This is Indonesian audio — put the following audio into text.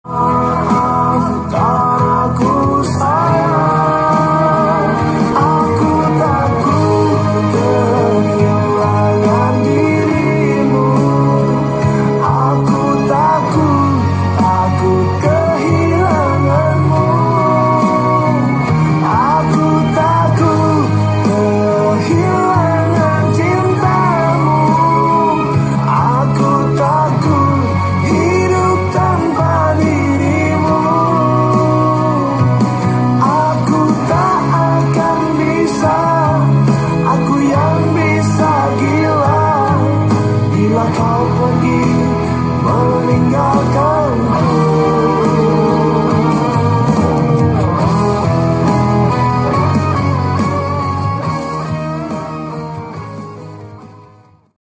Aku sayang, aku takut kehilangan dirimu. Aku takut kehilanganmu. Aku takut kehilangan cintamu. Aku takut hidup tanpa dirimu. Aku tak akan bisa, aku yang bisa gila bila kau pergi meninggalkanku.